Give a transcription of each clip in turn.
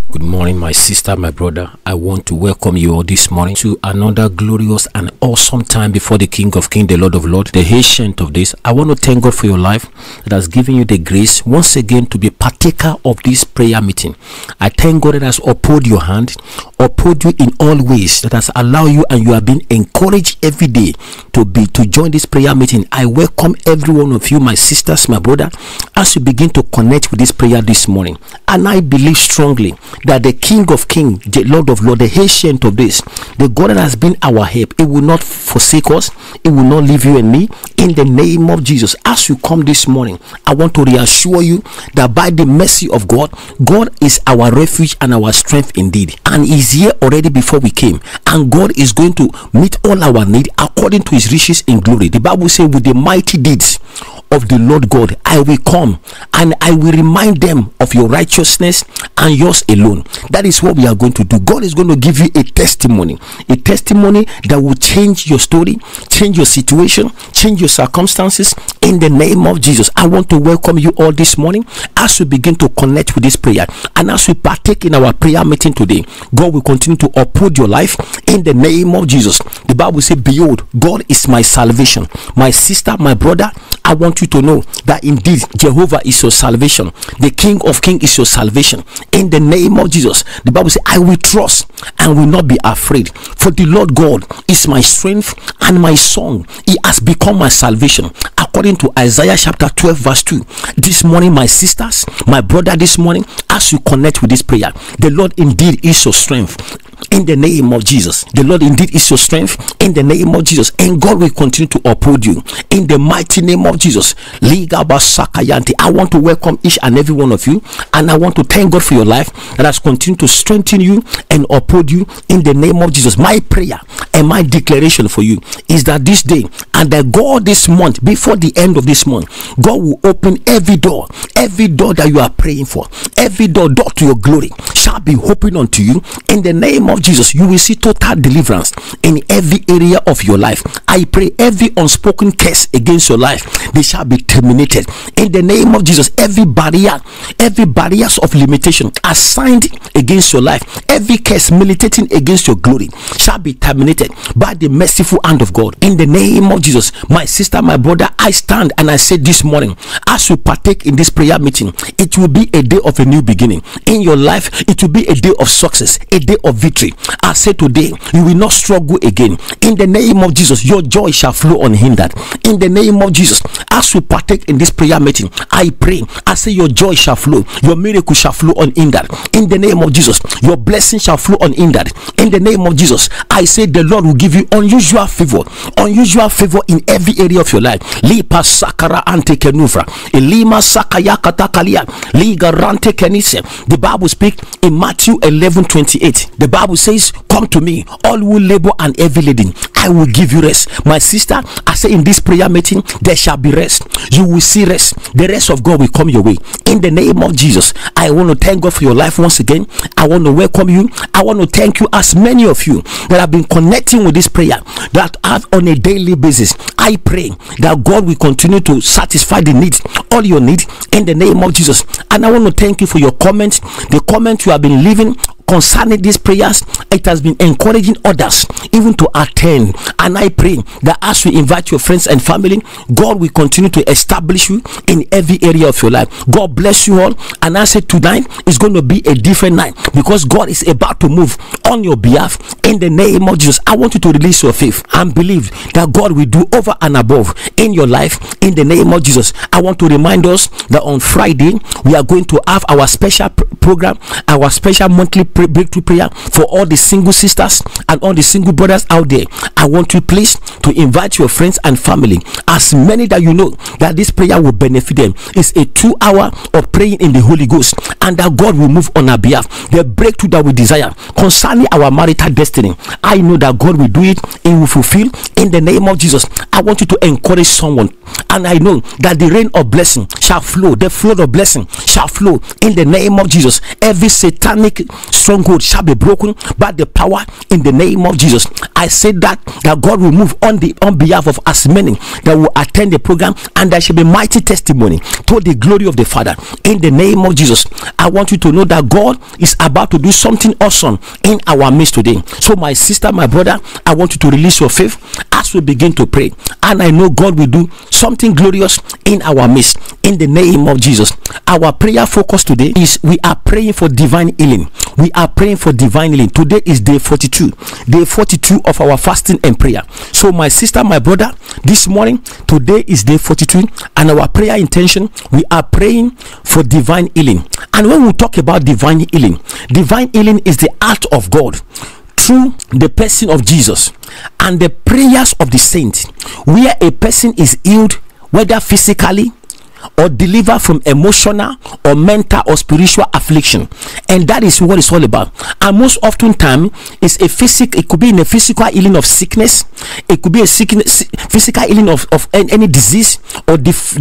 Good morning, my sister, my brother. I want to welcome you all this morning to another glorious and awesome time before the King of Kings, the Lord of Lords, the Ancient of Days. I want to thank God for your life that has given you the grace once again to be partaker of this prayer meeting. I thank God that has upheld your hand, upheld you in all ways, that has allowed you and you have been encouraged every day to join this prayer meeting. I welcome every one of you, my sisters, my brother, as you begin to connect with this prayer this morning. And I believe strongly that the King of Kings, the Lord of Lords, the Ancient of Days, the God that has been our help, it will not forsake us, it will not leave you and me, in the name of Jesus. As you come this morning, I want to reassure you that by the mercy of God, God is our refuge and our strength indeed, and is here already before we came, and God is going to meet all our need according to his riches in glory. The Bible says, with the mighty deeds of the Lord God, I will come and I will remind them of your righteousness and yours alone. That is what we are going to do. God is going to give you a testimony that will change your story, change your situation, change your circumstances in the name of Jesus. I want to welcome you all this morning as we begin to connect with this prayer, and as we partake in our prayer meeting today. God will continue to uphold your life in the name of Jesus. The Bible says, behold, God is my salvation. My sister, my brother, I want you to know that indeed Jehovah is your salvation. The King of Kings is your salvation. In the name of Jesus, the Bible says, I will trust and will not be afraid, for the Lord God is my strength and my song. He has become my salvation, according to Isaiah chapter 12 verse 2. This morning, my sisters, my brother, this morning, as you connect with this prayer, the Lord indeed is your strength. In the name of Jesus, the Lord indeed is your strength. In the name of Jesus, and God will continue to uphold you in the mighty name of Jesus. I want to welcome each and every one of you, and I want to thank God for your life that has continued to strengthen you and uphold you in the name of Jesus. My prayer and my declaration for you is that this day and that God this month, before the end of this month, God will open every door that you are praying for. Every door to your glory shall be opened unto you in the name of Jesus. You will see total deliverance in every area of your life. I pray every unspoken curse against your life, they shall be terminated in the name of Jesus. Every barriers of limitation assigned against your life, every curse militating against your glory, shall be terminated by the merciful hand of God in the name of Jesus. My sister, my brother, I stand and I say this morning, as we partake in this prayer meeting, it will be a day of a new beginning in your life. It will be a day of success, a day of victory. I say today, you will not struggle again in the name of Jesus. Your joy shall flow unhindered in the name of Jesus. As we partake in this prayer meeting, I pray, I say your joy shall flow, your miracle shall flow unhindered in the name of Jesus. Your blessing shall flow unhindered in the name of Jesus. I say the Lord will give you unusual favor in every area of your life. Lipa sakara ante kenufra, elima sakaya katakalia, liga rante kenise. The Bible speaks in Matthew 11:28. The Bible says, come to me, all who labor and heavy laden, I will give you rest. My sister, I say in this prayer meeting, there shall be rest. You will see rest. The rest of God will come your way in the name of Jesus. I want to thank God for your life once again. I want to welcome you. I want to thank you, as many of you that have been connecting with this prayer, that have on a daily basis. I pray that God will continue to satisfy the needs, all your needs, in the name of Jesus. And I want to thank you for your comments, the comments you have been leaving concerning these prayers. It has been encouraging others even to attend, and I pray that as we invite your friends and family, God will continue to establish you in every area of your life. God bless you all, and I say tonight is going to be a different night, because God is about to move on your behalf in the name of Jesus. I want you to release your faith and believe that God will do over and above in your life in the name of Jesus. I want to remind us that on Friday we are going to have our special program, our special monthly breakthrough prayer for all the single sisters and all the single brothers out there. I want you please to invite your friends and family, as many that you know that this prayer will benefit them. It's a 2 hour of praying in the Holy Ghost, and that God will move on our behalf. The breakthrough that we desire concerning our marital destiny, I know that God will do it. He will fulfill in the name of Jesus. I want you to encourage someone, and I know that the rain of blessing shall flow, the flood of blessing shall flow in the name of Jesus. Every satanic stronghold shall be broken by the power in the name of Jesus. I say that God will move on behalf of as many that will attend the program, and there shall be mighty testimony to the glory of the Father in the name of Jesus. I want you to know that God is about to do something awesome in our midst today. So my sister, my brother, I want you to release your faith as we begin to pray, and I know God will do something glorious in our midst in the name of Jesus. Our prayer focus today is we are praying for divine healing. We are praying for divine healing. Today is day 42 of our fasting and prayer. So my sister, my brother, this morning, today is day 42, and our prayer intention, we are praying for divine healing. And when we talk about divine healing is the art of God through the person of Jesus and the prayers of the saints, where a person is healed, whether physically or delivered from emotional or mental or spiritual affliction. And that is what it's all about. And most often time is it could be in a physical healing of sickness, it could be a physical healing of any disease or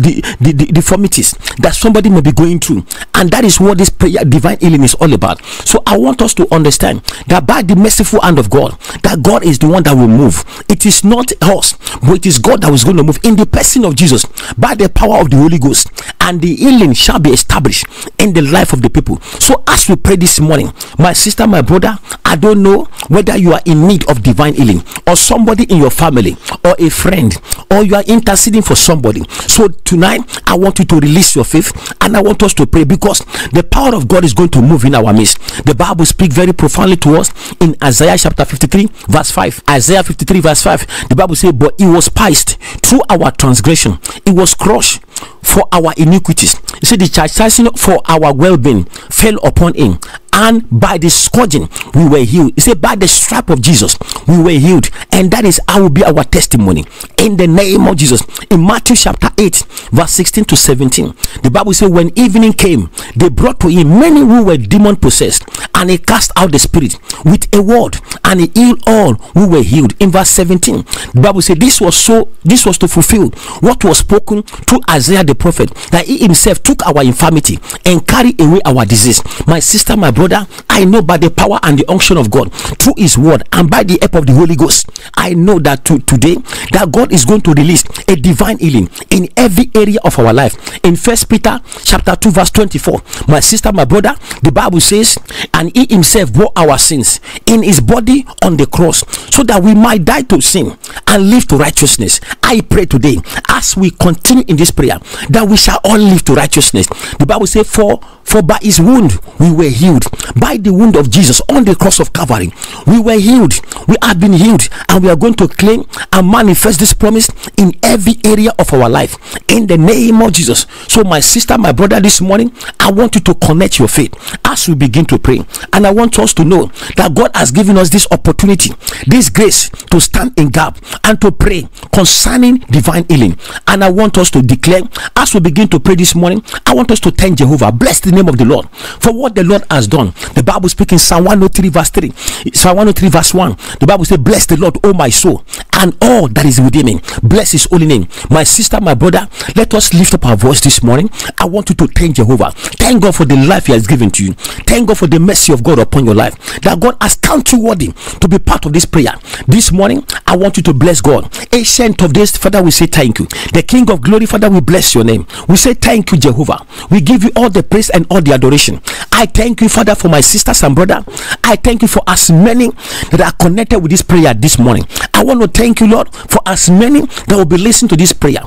deformities that somebody may be going through. And that is what this prayer divine healing is all about. So I want us to understand that by the merciful hand of God, that God is the one that will move. It is not us, but it is God that is going to move in the person of Jesus by the power of the Holy Ghost. And the healing shall be established in the life of the people. So as we pray this morning, my sister, my brother, I don't know whether you are in need of divine healing, or somebody in your family, or a friend, or you are interceding for somebody. So tonight I want you to release your faith, and I want us to pray, because the power of God is going to move in our midst. The Bible speaks very profoundly to us in Isaiah chapter 53 verse 5. Isaiah 53 verse 5, the Bible says, but he was pierced through our transgression, he was crushed for our iniquities. You see, the chastisement for our well-being fell upon him, and by the scourging we were healed. He said, by the stripe of Jesus we were healed. And that is how will be our testimony in the name of Jesus. In Matthew chapter 8 verse 16 to 17, the Bible says, when evening came, they brought to him many who were demon possessed, and he cast out the spirit with a word, and he healed all who were healed. In verse 17, the Bible says, this was to fulfill what was spoken through Isaiah the prophet, that he himself took our infirmity and carried away our disease. My sister, my brother, I know by the power and the unction of God through his word and by the help of the Holy Ghost, I know that today that God is going to release a divine healing in every area of our life. In 1 Peter chapter 2 verse 24, my sister, my brother, the Bible says, and he himself bore our sins in his body on the cross, so that we might die to sin and live to righteousness. I pray today, as we continue in this prayer, that we shall all live to righteousness. The Bible says, for by his wound we were healed. By the wound of Jesus on the cross of Calvary, we were healed. We have been healed, and we are going to claim and manifest this promise in every area of our life in the name of Jesus. So my sister, my brother, this morning I want you to connect your faith as we begin to pray. And I want us to know that God has given us this opportunity, this grace to stand in gap and to pray concerning divine healing. And I want us to declare, as we begin to pray this morning, I want us to thank Jehovah, bless the name of the Lord for what the Lord has done. The Bible speaks in Psalm 103 verse 3, Psalm 103 verse 1, the Bible says, bless the Lord, O my soul, and all that is within me, bless his holy name. My sister, my brother, let us lift up our voice this morning. I want you to thank Jehovah. Thank God for the life he has given to you. Thank God for the mercy of God upon your life, that God has counted you worthy to be part of this prayer. This morning I want you to bless God. Ancient of days, Father, we say thank you. The King of glory, Father, we bless your name. We say thank you, Jehovah. We give you all the praise and all the adoration. I thank you, Father, for my sisters and brother. I thank you for as many that are connected with this prayer this morning. I want to thank you, Lord, for as many that will be listening to this prayer.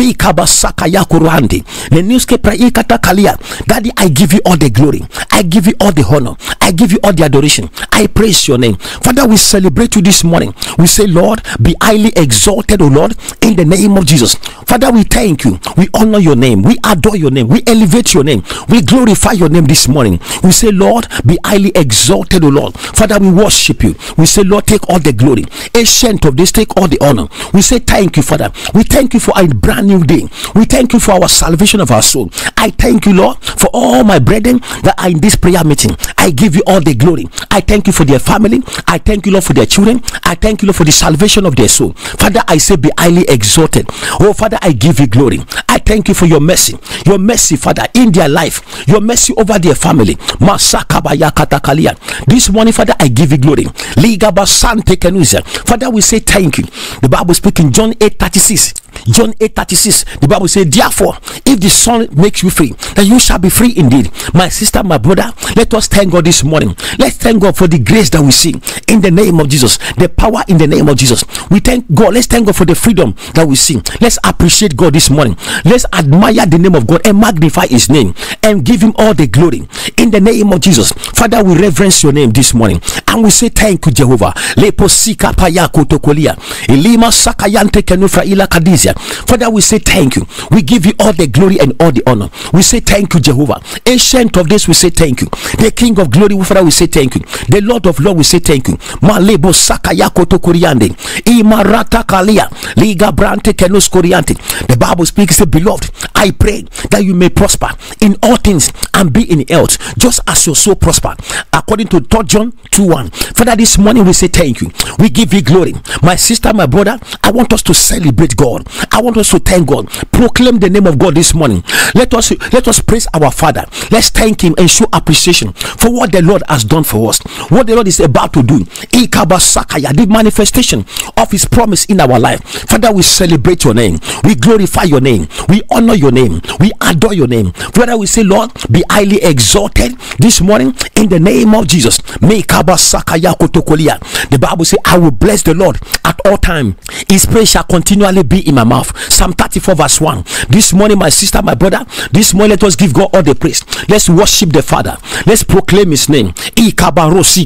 Daddy, I give you all the glory. I give you all the honor. I give you all the adoration. I praise your name. Father, we celebrate you this morning. We say, Lord, be highly exalted, O Lord, in the name of Jesus. Father, we thank you. We honor your name. We adore your name. We elevate your name. We glorify your name this morning. We say, Lord, be highly exalted, O Lord. Father, we worship you. We say, Lord, take take all the glory. Ancient of this, take all the honor. We say thank you, Father. We thank you for a brand new day. We thank you for our salvation of our soul. I thank you, Lord, for all my brethren that are in this prayer meeting. I give you all the glory. I thank you for their family. I thank you, Lord, for their children. I thank you, Lord, for the salvation of their soul. Father, I say be highly exalted. Oh, Father, I give you glory. I thank you for your mercy, Father, in their life, your mercy over their family. This morning, Father, I give you glory. Father, we say thank you. The Bible speaking John 8:36. John 8:36, the Bible says, therefore, if the Son makes you free, then you shall be free indeed. My sister, my brother, let us thank God this morning. Let's thank God for the grace that we see in the name of Jesus, the power in the name of Jesus. We thank God. Let's thank God for the freedom that we see. Let's appreciate God this morning. Let's admire the name of God and magnify his name and give him all the glory in the name of Jesus. Father, we reverence your name this morning and we say thank you, Jehovah. Father, we say thank you. We give you all the glory and all the honor. We say thank you, Jehovah. Ancient of this, we say thank you. The King of glory, Father, we say thank you. The Lord of Lord, we say thank you. Malebo sakaya koto koriande. Imarata kalia. Liga brante kenus koriante. The Bible speaks, beloved, I pray that you may prosper in all things and be in health, just as your soul prosper. According to 3 John 2:1. Father, this morning we say thank you. We give you glory. My sister, my brother, I want us to celebrate God. I want us to thank God. Proclaim the name of God this morning. Let us praise our Father. Let's thank him and show appreciation for what the Lord has done for us, what the Lord is about to do. The manifestation of his promise in our life. Father, we celebrate your name. We glorify your name. We honor your name. We adore your name. Father, we say, Lord, be highly exalted this morning in the name of Jesus. The Bible says, I will bless the Lord at all times. His praise shall continually be in my mouth. Psalm 34 verse 1. This morning, my sister, my brother, this morning let us give God all the praise. Let's worship the Father. Let's proclaim his name. Let's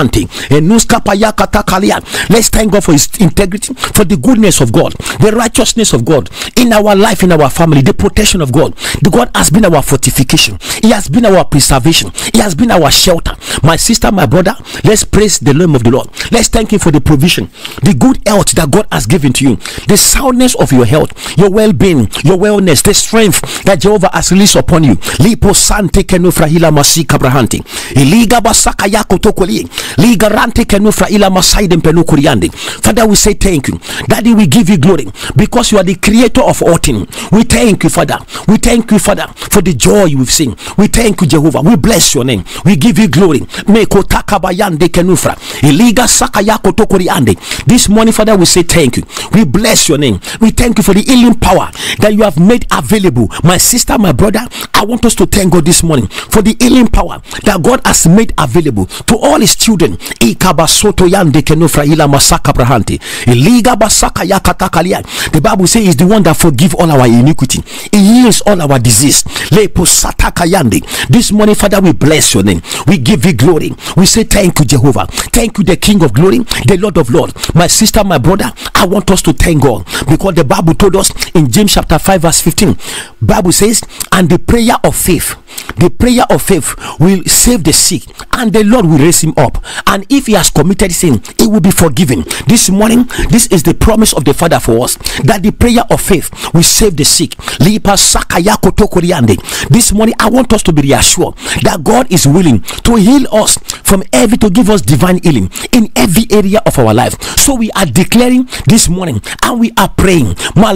thank God for his integrity, for the goodness of God, the righteousness of God in our life, in our family, the protection of God. The God has been our fortification. He has been our preservation. He has been our shelter. My sister, my brother, let's praise the name of the Lord. Let's thank him for the provision, the good health that God has given to you, the soundness of your health, your well-being, your wellness, the strength that Jehovah has released upon you. Lipo sante kenufra hila masika brahanti. Iliga basaka yako tokoli. Liga rante kenufra hila masaiden penukuriande. Father, we say thank you. Daddy, we give you glory because you are the creator of all things. We thank you, Father. We thank you, Father, for the joy we've seen. We thank you, Jehovah. We bless your name. We give you glory. Meko takabayande kenufra. Iliga saka yako tokoriande. This morning, Father, we say thank you. We bless your name. We thank you for the healing power that you have made available. My sister, my brother, I want us to thank God this morning for the healing power that God has made available to all his children. The Bible says he's the one that forgives all our iniquity. He heals all our disease. This morning, Father, we bless your name. We give you glory. We say thank you, Jehovah. Thank you, the King of glory, the Lord of Lords. My sister, my brother, I want us to thank God because the Bible told us in James chapter 5 verse 15, Bible says, and the prayer of faith will save the sick, and the Lord will raise him up, and if he has committed sin, it will be forgiven. This morning, this is the promise of the Father for us, that the prayer of faith will save the sick. This morning, I want us to be reassured that God is willing to heal us to give us divine healing in every area of our life. So we are declaring this morning and we are praying by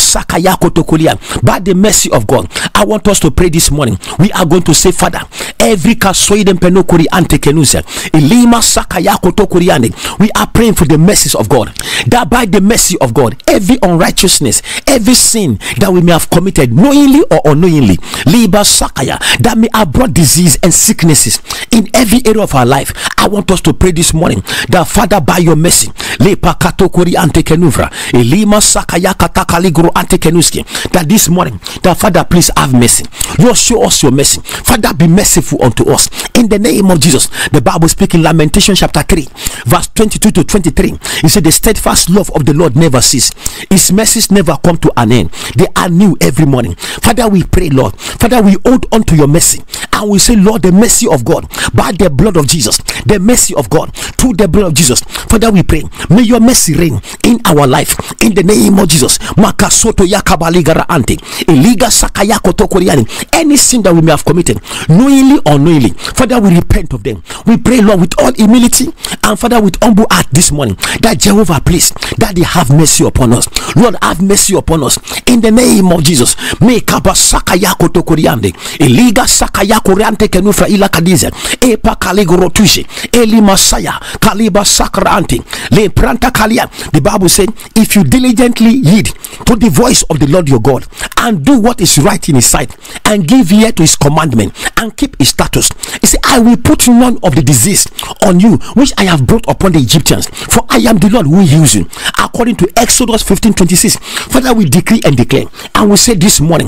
the mercy of God. I want us to pray this morning. We are going to say, Father, every kasoiden penokuri antekenusa ilima sakayako tokuriande. We are praying for the mercies of God, that by the mercy of God, every unrighteousness, every sin that we may have committed knowingly or unknowingly, liba sakaya, that may have brought disease and sicknesses in every area of our life. I want us to pray this morning that, Father, by your mercy, le pakato kori ante kenuvra elima sakaya katakaligro ante kenuski. That this morning, that Father, please have mercy. Lord, show us your mercy. Father, be merciful unto us in the name of Jesus. The Bible speaking Lamentation chapter 3 verse 22 to 23. He said, the steadfast love of the Lord never cease, his mercies never come to an end, they are new every morning. Father, we pray, Lord, Father, we hold on to your mercy, and we say, Lord, the mercy of God by the blood of Jesus, the mercy of God through the blood of Jesus. Father, we pray, may your mercy reign in our life in the name of Jesus. Makasoto yakabaligara ante eliga sakayako tokoriani. Any sin that we may have committed, knowingly or unknowingly, Father, we repent of them. We pray, Lord, with all humility and Father, with humble heart this morning, that Jehovah, please, that they have mercy upon us. Lord, have mercy upon us in the name of Jesus. Make up a sakayako tokoriande eliga sakayako riante kenufra ila kadiza epa kaligoro tushi eli masaya kaliba sakrante le pranta kalia. The Bible said, if you diligently heed to the voice of the Lord your God and do what is right in his sight and give ear to his commandment and keep his status, he said, I will put none of the disease on you which I have brought upon the Egyptians, for I am the Lord who heals you, according to Exodus 15:26. Father, we decree and declare, and we say this morning,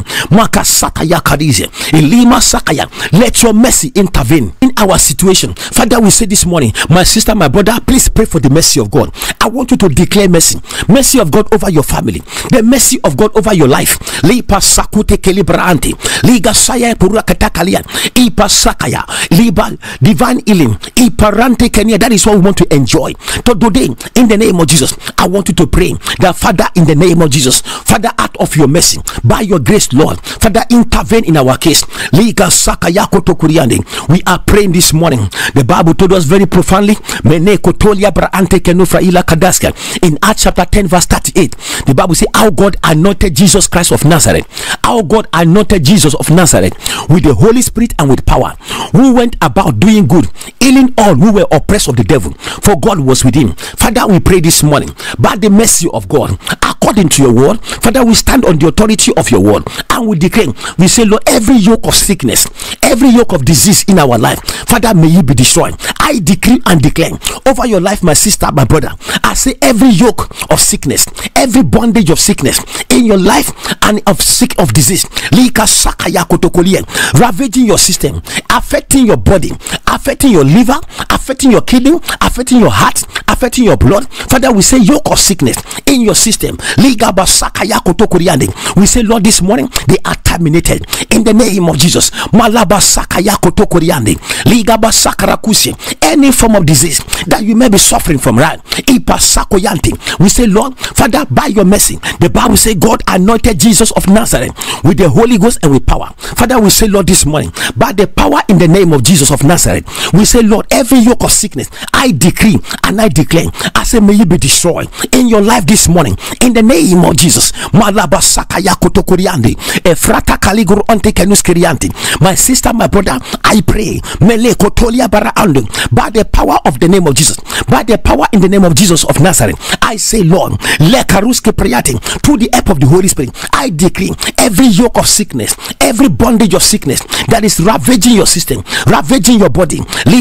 let your mercy intervene in our situation. Father, we say this morning, my sister, my brother, please pray for the mercy of God. I want you to declare mercy of God over your family, the mercy of God over your life. Lipa sakute kelibrante liga saya purakatakalia ipa sakaya liba divine healing iparante kenya. That is what we want to enjoy today in the name of Jesus. I want you to pray that, Father, in the name of Jesus, Father, out of your mercy, by your grace, Lord, Father, intervene in our case. Liga sakaya kotokuriande. We are praying this morning. The Bible told us very profoundly, mene kotolia braante kenufra ila kadaska, in Acts chapter 10 verse 38. The Bible says how God anointed Jesus Christ of Nazareth, how God anointed Jesus of Nazareth with the Holy Spirit and with power, who went about doing good, healing all who were oppressed of the devil, for God was with him. Father, we pray this morning, by the mercy of God, according to your word, Father, we stand on the authority of your word, and we declare, we say, Lord, every yoke of sickness, every yoke of disease in our life, Father, may it be destroyed. I decree and declare over your life, my sister, my brother, I say every yoke of sickness, every bondage of sickness in your life and of disease, ravaging your system, affecting your body, affecting your liver, affecting your kidney, affecting your heart, affecting your blood. Father, we say yoke of sickness in your system, we say, Lord, this morning they are terminated in the name of Jesus. Any form of disease that you may be suffering from, right? We say, Lord, Father, by your mercy, the Bible says God anointed Jesus of Nazareth with the Holy Ghost and with power. Father, we say, Lord, this morning, by the power in the name of Jesus of Nazareth, we say, Lord, every yoke of sickness, I decree and I declare, I say, may you be destroyed in your life this morning in the name of Jesus. My sister, my brother, I pray, by the power of the name of Jesus, by the power in the name of Jesus of Nazareth, I say, Lord, through the help of the Holy Spirit, I decree every yoke of sickness, every bondage of sickness that is ravaging your system, ravaging your body,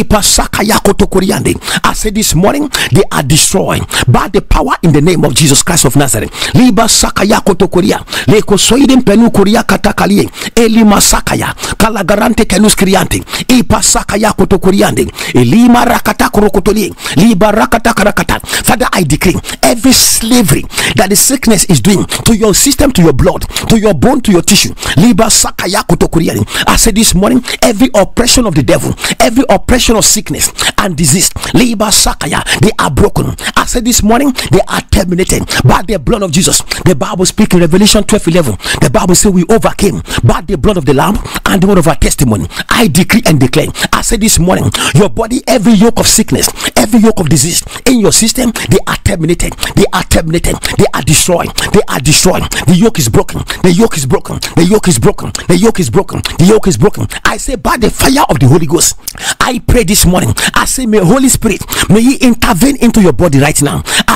I say this morning, they are destroyed by the power in the name of Jesus Christ of Nazareth. Father, I decree every slavery that the sickness is doing to your system, to your blood, to your bone, to your tissue, I say this morning, every oppression of the devil, every oppression of sickness and disease, they are broken. I say this morning, they are terminated by the blood of Jesus. The Bible speaks in Revelation 12:11. The Bible says we overcame by the blood of the Lamb and the word of our testimony. I decree and declare, I say this morning, your body, every yoke of sickness, every yoke of disease in your system, they are terminated, they are terminated, they are destroyed, they are destroyed. The yoke is broken, the yoke is broken, the yoke is broken, the yoke is broken, the yoke is broken. I say, by the fire of the Holy Ghost, I pray this morning, I say, may Holy Spirit, may He intervene into your body right now.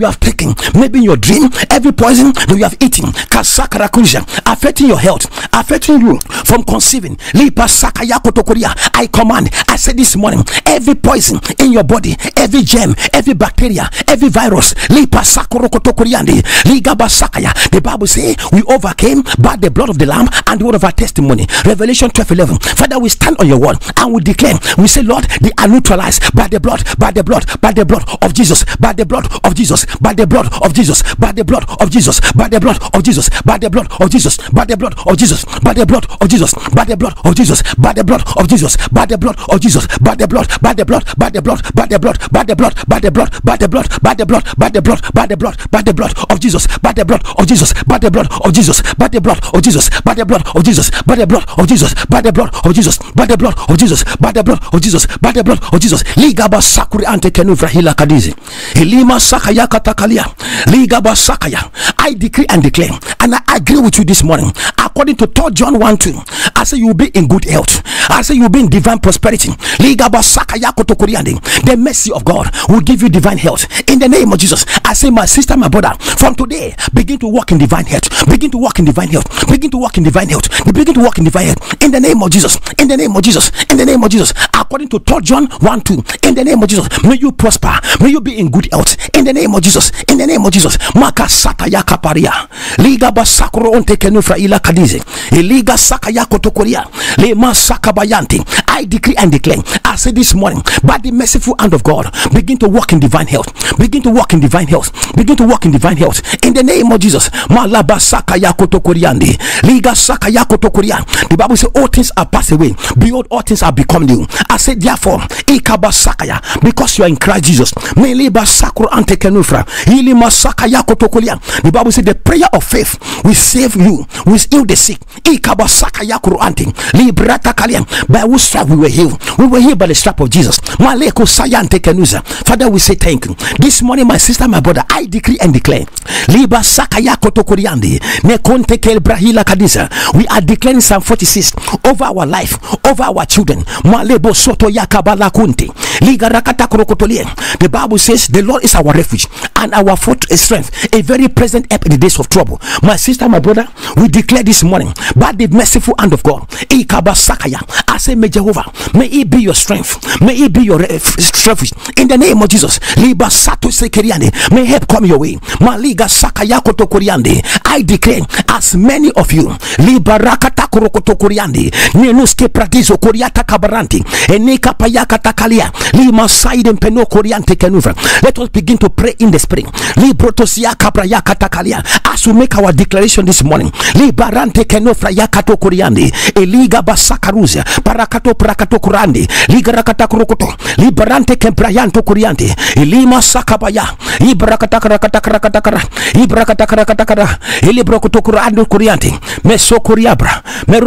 you have taken, maybe in your dream, every poison that you have eaten, affecting your health, affecting you from conceiving. I command, I said this morning, every poison in your body, every germ, every bacteria, every virus, the Bible says we overcame by the blood of the Lamb and the word of our testimony. Revelation 12:11. Father, we stand on your word and we declare, we say, Lord, they are neutralized by the blood, by the blood, by the blood of Jesus, by the blood of Jesus, by the blood of Jesus, by the blood of Jesus, by the blood of Jesus, by the blood of Jesus, by the blood of Jesus, by the blood of Jesus, by the blood of Jesus, by the blood of Jesus, by the blood of Jesus, by the blood, by the blood, by the blood, by the blood, by the blood, by the blood, by the blood, by the blood, by the blood, by the blood, by the blood of Jesus, by the blood of Jesus, by the blood of Jesus, by the blood of Jesus, by the blood of Jesus, by the blood of Jesus, by the blood of Jesus, by the blood of Jesus, by the blood of Jesus, by the blood of Jesus. Ligaba sakuri ante kenuvra hila kadizi. Elima sakaya katakalia. Ligaba sakaya. I decree and declare, and I agree with you this morning. According to 3 John 1:2, I say you will be in good health. I say you will be in divine prosperity. Ligaba sakaya kotokuriande. The mercy of God will give you divine health in the name of Jesus. I say, my sister, my brother, from today, begin to walk in divine health. Begin to walk in divine health. Begin to walk in divine health. Begin to walk in divine health in the name of Jesus. In the name of Jesus. In the name of Jesus. According to 3 John 1:2, in the name of Jesus, may you prosper. May you be in good health in the name of Jesus. In the name of Jesus. Maka sataya kaparia. Liga basakro onte kenufra ila kadize. Liga sakaya kotokoria. Le masaka bayanti. I decree and declare, I say this morning, by the merciful hand of God, begin to walk in divine health. Begin to walk in divine health. Begin to walk in divine health in the name of Jesus. Malaba sakaya kotokoriandi. Liga sakaya kotokoria. The Bible says all things are passed away. Behold, all things are become new. I say therefore, ikaba sakaya, because you are in Christ Jesus. Meliba sakro ante kenufra. Ilima sakaya kotokoria. The Bible says the prayer of faith will save you, will heal the sick. Ikaba sakaya kuro ante. Librata kalian. By whose strap we were healed. We were healed by the strap of Jesus. Maleko sayante kenuza. Father, we say thank you. This morning, my sister, my brother, I decree and declare. Liba sakaya kotokoriandi. Nekonte kelbrahila kadisa. We are declaring Psalm 46 over our life, over our children. Malebo soto yakabala kunti. Liga rakata krokotolie. The Bible says the Lord is our refuge and our fortress strength, a very present help in the days of trouble. My sister, my brother, we declare this morning by the merciful hand of God. Ikaba sakaya. I say, may Jehovah, may it be your strength, may it be your refuge in the name of Jesus. Liba sato sekeriande. May help come your way. Maliga sakaya kotokoriande. I declare, as many of you, liba rakata korokotokoriande, nenuske pratizo koriata kabaranti, eneka payaka takalia, lima saiden peno koriante kenuvra. Let us begin to pray in the spirit. Librotosia kabrayaka takalia. As we make our declaration this morning, libarante kenofra yakato koriande, eliga basakaruzia, parakato prakato kurandi, liga rakata korokoto, libarante kemprayanto koriante, elima sakabaya, ibrakatakarakatakarakatara, ibrakatakarakatara, elibrokotokurando koriante, mesokoriabra,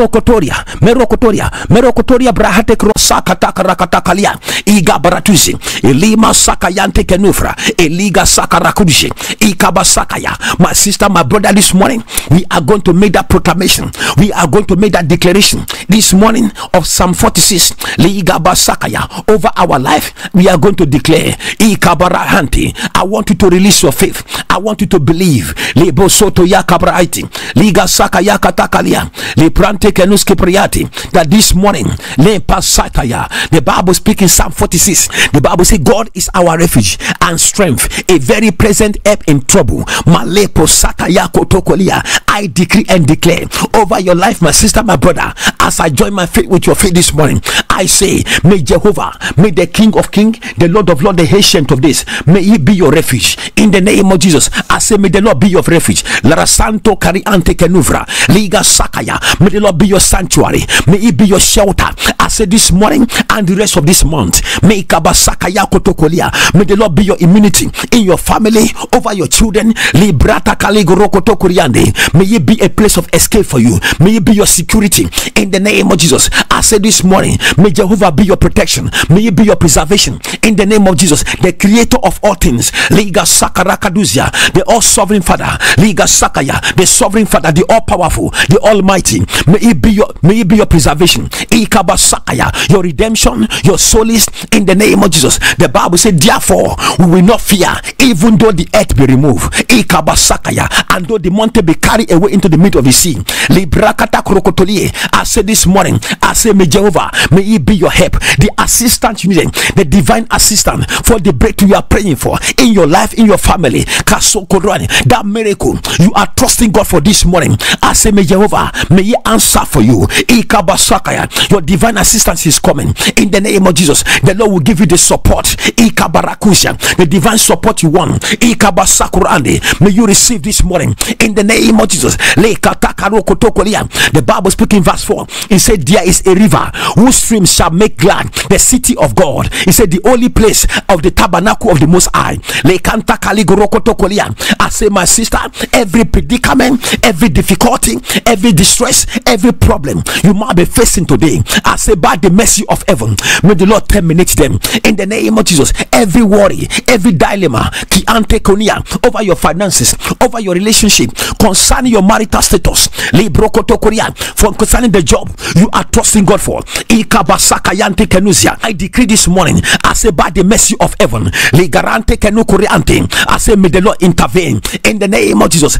merokotoria brahate krosaka takarakatakalia, iga baratuzi, elima sakayante kenufra, eliga sakarakudishi, ikabasakaya. My sister, my brother, this morning we are going to make that proclamation. We are going to make that declaration this morning of Psalm 46 liga basakaya over our life. We are going to declare, ikabarahanti. I want you to release your faith. I want you to believe. Libo soto yakabraiti liga sakaya katakalia liprante kenuske priati, that this morning le pasataya. The Bible speaking Psalm 46. The Bible says God is our refuge and strength, a very present help in trouble. Malepo sataya kotokolia. I decree and declare over your life, my sister, my brother, as I join my faith with your faith this morning. I say, may Jehovah, may the King of Kings, the Lord of Lords, the Ancient of Days, may He be your refuge in the name of Jesus. I say, may the Lord be your refuge. Lara Santo Kariante Kenuvra Liga Sakaya. May the Lord be your sanctuary. May He be your shelter. I say this morning and the rest of this month, may Kabasakaya Kotokolia. May the Lord be your immunity in your family, over your children. Librata Kaligoro Kotokoriande. May it be a place of escape for you. May it be your security in the name of Jesus. I say this morning, may Jehovah be your protection. May it be your preservation in the name of Jesus, the creator of all things. Liga Sakarakaduzia, the all sovereign Father. Liga Sakaya, the sovereign Father, the all powerful, the almighty. May it be your preservation. Ikabasaka your redemption, your solace in the name of Jesus. The Bible said, therefore we will not fear, even though the earth be removed, and though the mountain be carried away into the midst of the sea. I said this morning, I say, may Jehovah, may he be your help, the assistant you need, the divine assistant for the breakthrough you are praying for in your life, in your family. That miracle you are trusting God for this morning, I say, may Jehovah, may he answer for you. Your divine assistance is coming in the name of Jesus. The Lord will give you the support, the divine support you want. May you receive this morning in the name of Jesus. The Bible speaking verse 4, it said, there is a river whose streams shall make glad the city of God. He said, the holy place of the tabernacle of the Most High. I say, my sister, every predicament, every difficulty, every distress, every problem you might be facing today, I say, by the mercy of heaven, may the Lord terminate them in the name of Jesus. Every worry, every dilemma over your finances, over your relationship, concerning your marital status, concerning the job you are trusting God for, I decree this morning, I say, by the mercy of heaven, I say, may the Lord intervene in the name of Jesus.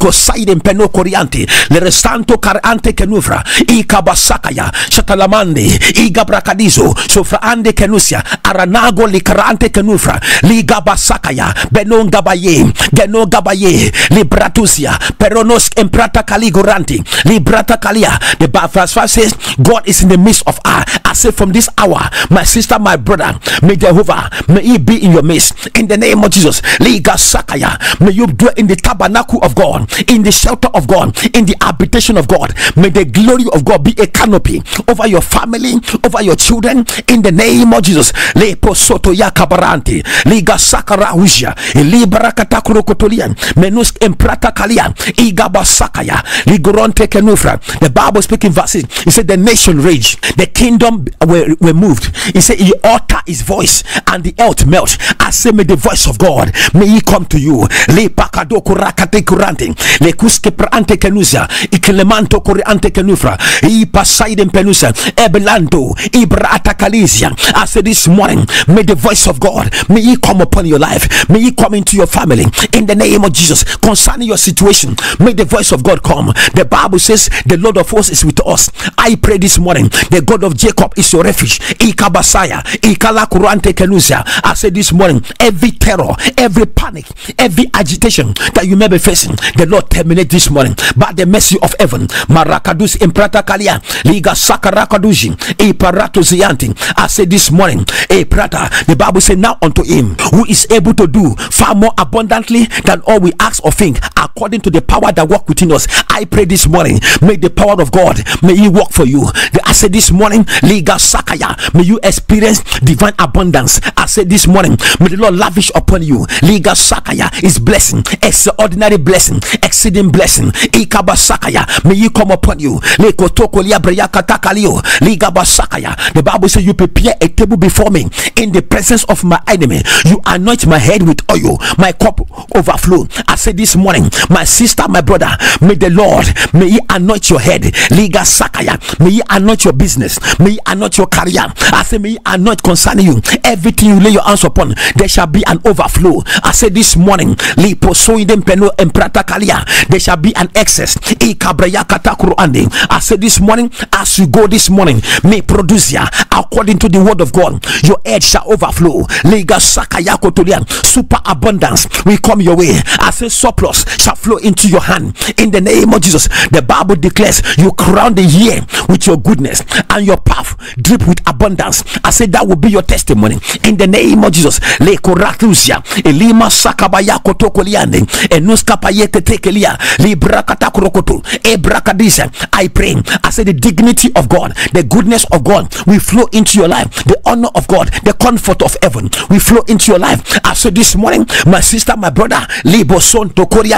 Le restanto carante kenufra ikabasakaya shatalamande igabrakadizo sofra ande kenusia aranago likarante kenufra ligabasakaya benongabaye genogabaye libratusia peronos emprata kaligoranti librata kalia. The verse 5 says, God is in the midst of us. I say, from this hour, my sister, my brother, may Jehovah, may he be in your midst in the name of Jesus. Liga sakaya, may you dwell in the tabernacle of God, in the shelter of God, in the habitation of God. May the glory of God be a canopy over your family, over your children, in the name of Jesus. Lepo soto ya kabaranti liga sakara hujia libra katakuro kotolian menus emprata kalia igaba sakaya ligoronte kenufra. The Bible speaking verses, it said, the nation raged, the kingdom were moved. He said, he utter his voice and the earth melt. I say, may the voice of God, may he come to you. Le pakado kurakate kurante le kuske prante kenusa ikelemanto kuriante kenufra I pasaiden penusa ebelando ibra atakalizia. I say this morning, may the voice of God, may he come upon your life, may he come into your family in the name of Jesus. Concerning your situation, may the voice of God come. The Bible says, the Lord of hosts is with us. I pray this morning, the God of Jacob is your refuge. Ikabasaya ikala kurante kenusa. I say this morning, every terror, every panic, every agitation that you may be facing, the Lord terminate this morning by the mercy of heaven. Marakadus imprata kalia liga sakarakaduji e parato zianti. I say this morning, a prata, the Bible says, now unto him who is able to do far more abundantly than all we ask or think, according to the power that work within us. I pray this morning, may the power of God, may he work for you. I say this morning, liga sakaya, may you experience divine abundance. I say this morning, may the Lord lavish upon you. Liga sakaya is blessing, extraordinary blessing, exceeding blessing. Ikaba sakaya, may you come upon you. The Bible says, you prepare a table before me in the presence of my enemy. You anoint my head with oil, my cup overflow. I say this morning, my sister, my brother, may the Lord, may he anoint your head. Liga sakaya, may he anoint your business, may he anoint your career. I say, may he anoint concerning you everything you lay your hands upon, there shall be an overflow. I say this morning, there shall be an excess. I say this morning, as you go this morning, may produce ya according to the word of God, your head shall overflow. Super abundance will come your way. I say, surplus shall flow into your hand in the name of Jesus. The Bible declares, you crown the year with your goodness and your path drip with abundance. I say, that will be your testimony in the name of Jesus. Elima sakabaya kotokoliande enuska payete tekelia librakata krokoto ebrakadisa. I pray, I say, the dignity of God, the goodness of God will flow into your life. The honor of God, the comfort of heaven will flow into your life. I say this morning, my sister, my brother, libo son tokoria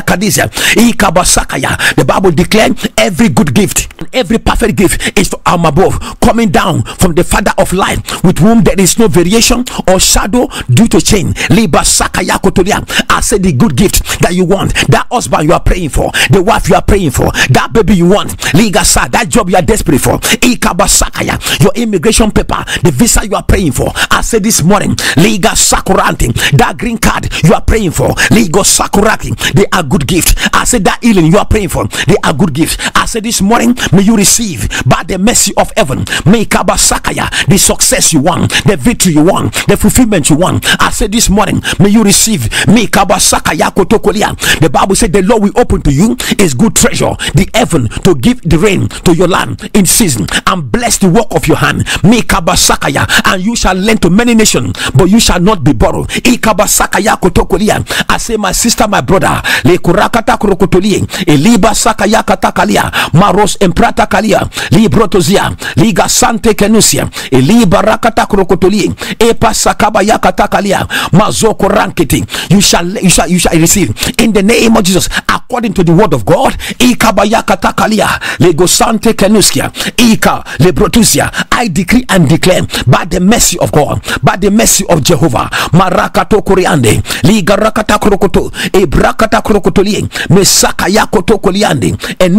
Kadizia, Ikabasakaya. The Bible declares every good gift, every perfect gift is from above, coming down from the Father of light, with whom there is no variation or shadow due to change. Libasakaya Kotolia. I said the good gift that you want, that husband you are praying for, the wife you are praying for, that baby you want, Ligasa, that job you are desperate for, Ikabasakaya, your immigration paper, the visa you are praying for. I said this morning, Liga Sakuranti, that green card you are praying for, Ligo Sakurati, they are good gifts. I said that healing you are praying for, they are good gifts. I said this morning, may you receive by the mercy of heaven, may Kabasakaya, the success you want, the victory you want, the fulfillment you want. I said this morning, may you receive me Kabasakaya Kotokolia. The Bible said the Lord will open to you is good treasure, the heaven to give the rain to your land in season, and bless the work of your hand. Me Kabasakaya, and you shall lend to many nations, but you shall not be borrowed. Ikabasakaya Kotokolia. I say, my sister, my brother, le kurakata krokotoli, eliba sakaya katakalia, maros emprata kalia, librotozia, liga sante kenusia, eliba rakata krokotoli, epa sakabaya katakalia, mazoko ranketi. You shall receive in the name of Jesus, according to the word of God. Ikabaya katakalia, lego sante kenusia, ika lebrotuzia. I decree and declare by the mercy of God, by the mercy of Jehovah, marakato kuriande, liga rakata krokoto, ebrakata krokotoli, mesaka yakoto koliande,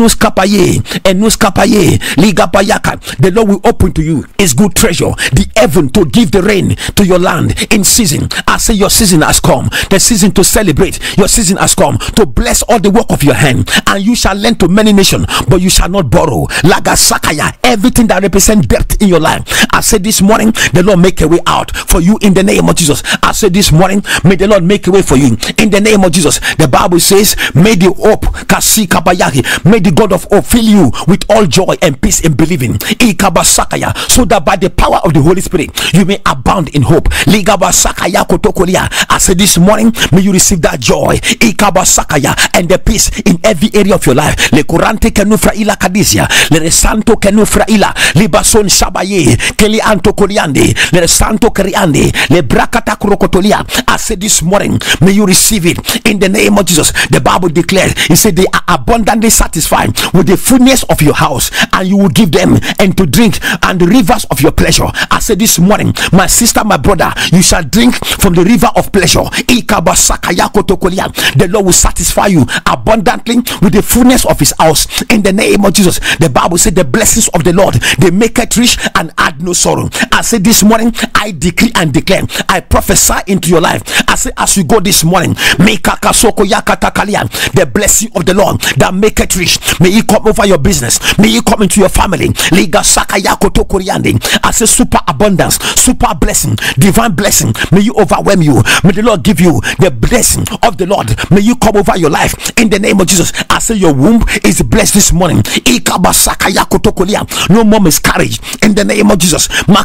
enuskapaye, liga payaka. The Lord will open to you is good treasure, the heaven to give the rain to your land in season. I say your season has come, the season to celebrate. Your season has come to bless all the work of your hand, and you shall lend to many nations, but you shall not borrow. Lagasakaya, everything that represents debt in your life. I said this morning, the Lord make a way out for you in the name of Jesus. I said this morning, may the Lord make a way for you in the name of Jesus. The Bible says, may the hope, may the God of hope fill you with all joy and peace in believing, so that by the power of the Holy Spirit you may abound in hope. I said this morning, may you receive that joy and the peace in every area of your life. Le kurante kenufra ila kadisia, le santo kenufra ila libason shabaye keli anto koliande, le santo keriande, le brakata krokotolia. I said this morning, may you receive it in the name of Jesus. The Bible declares, it said they are abundantly satisfied with the fullness of your house, and you will give them and to drink and the rivers of your pleasure. I said this morning, my sister, my brother, you shall drink from the river of pleasure. The Lord will satisfy you abundantly with the fullness of his house in the name of Jesus. The Bible said the blessings of the Lord, they make it rich and add no sorrow. I said this morning, I decree and declare, I prophesy into your life. I say as you go this morning, the blessing of the Lord that make it rich, may it come over your business, may it come into your family. I say super abundance, super blessing, divine blessing, may you overwhelm you. May the Lord give you the blessing of the Lord, may you come over your life in the name of Jesus. I say your womb is blessed this morning. No more miscarriage in the name of Jesus.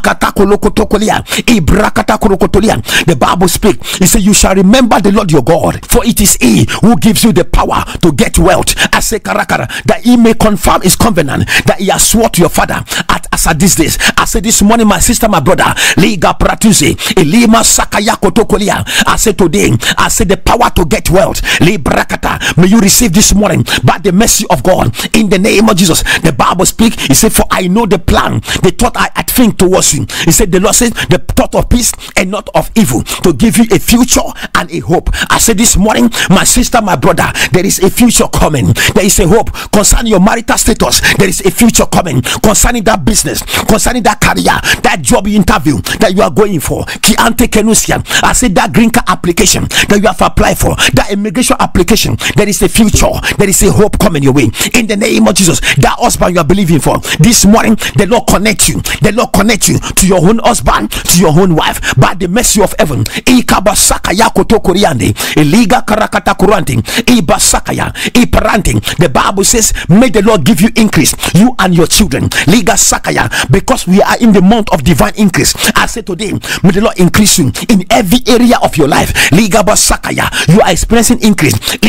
The Bible speaks, it says you shall remember the Lord your God, for it is he who gives you the power to get wealth. I say karakara, that he may confirm his covenant that he has sworn to your father at these days. I say this morning, my sister, my brother, liga pratuse elima sakaya kotokolia. I say today, I say the power to get wealth, librakata, may you receive this morning by the mercy of God in the name of Jesus. The Bible speaks, he said, for I know the plan, the thought I think towards you. He said, the Lord said, the thought of peace and not of evil, to give you a future and a hope. I said this morning, my sister, my brother, there is a future coming. There is a hope concerning your marital status. There is a future coming concerning that business, concerning that career, that job interview that you are going for. I said that green card application that you have applied for, that immigration application, there is a future, there is a hope coming your way in the name of Jesus. That husband you are believing for this morning, the Lord connect you, the Lord connect you to your own husband, to your own wife, by the mercy of heaven. The Bible says, may the Lord give you increase, you and your children, because we are in the month of divine increase. I say today, may the Lord increase you in every area of your life. You are experiencing increase.